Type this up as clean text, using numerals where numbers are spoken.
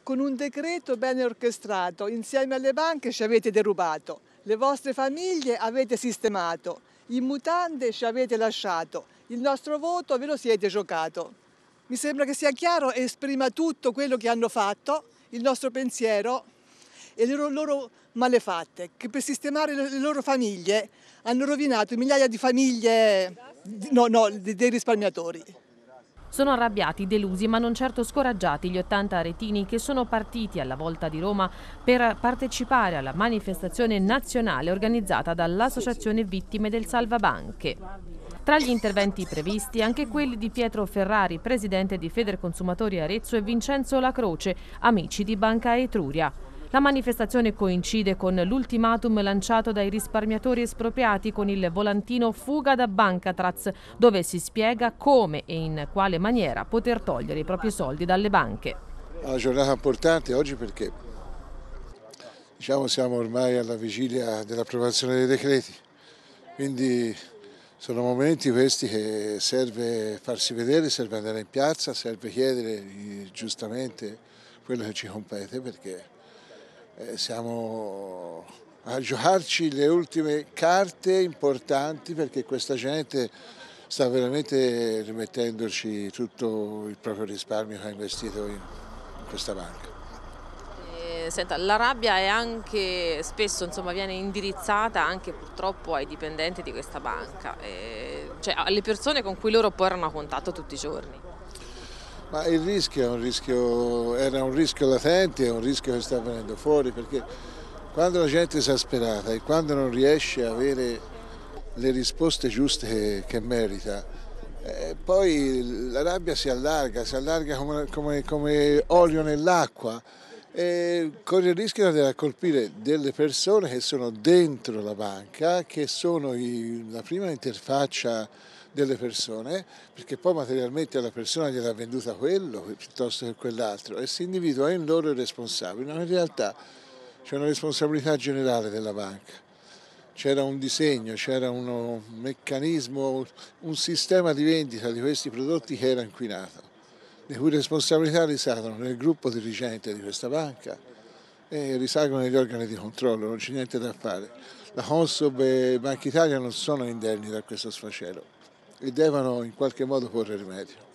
con un decreto ben orchestrato, insieme alle banche ci avete derubato, le vostre famiglie avete sistemato, in mutande ci avete lasciato, il nostro voto ve lo siete giocato. Mi sembra che sia chiaro e esprima tutto quello che hanno fatto, il nostro pensiero e le loro malefatte, che per sistemare le loro famiglie hanno rovinato migliaia di famiglie dei risparmiatori. Sono arrabbiati, delusi ma non certo scoraggiati gli 80 aretini che sono partiti alla volta di Roma per partecipare alla manifestazione nazionale organizzata dall'Associazione Vittime del Salvabanche. Tra gli interventi previsti anche quelli di Pietro Ferrari, presidente di Federconsumatori Arezzo, e Vincenzo Lacroce, amici di Banca Etruria. La manifestazione coincide con l'ultimatum lanciato dai risparmiatori espropriati con il volantino Fuga da Bancatraz, dove si spiega come e in quale maniera poter togliere i propri soldi dalle banche. Una giornata importante oggi perché siamo ormai alla vigilia dell'approvazione dei decreti, quindi sono momenti questi che serve farsi vedere, serve andare in piazza, serve chiedere giustamente quello che ci compete, perché siamo a giocarci le ultime carte importanti, perché questa gente sta veramente rimettendoci tutto il proprio risparmio che ha investito in questa banca. Senta, la rabbia è anche spesso viene indirizzata anche purtroppo ai dipendenti di questa banca, cioè alle persone con cui loro poi erano a contatto tutti i giorni. Ma il rischio era un rischio latente, è un rischio che sta venendo fuori, perché quando la gente è esasperata e quando non riesce a avere le risposte giuste che merita, poi la rabbia si allarga come olio nell'acqua, e corre il rischio di andare a colpire delle persone che sono dentro la banca, che sono la prima interfaccia delle persone, perché poi materialmente la persona gliel'ha venduta quello piuttosto che quell'altro e si individua in loro i responsabili. No, in realtà c'è una responsabilità generale della banca, c'era un disegno, c'era un meccanismo, un sistema di vendita di questi prodotti che era inquinato, le cui responsabilità risalgono nel gruppo dirigente di questa banca e risalgono negli organi di controllo, non c'è niente da fare. La Consob e Banca Italia non sono indenni da questo sfacelo e devono in qualche modo porre rimedio.